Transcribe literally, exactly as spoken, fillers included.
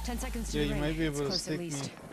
Ten seconds to Yeah, the you ring. might be It's able to close at stick me. least.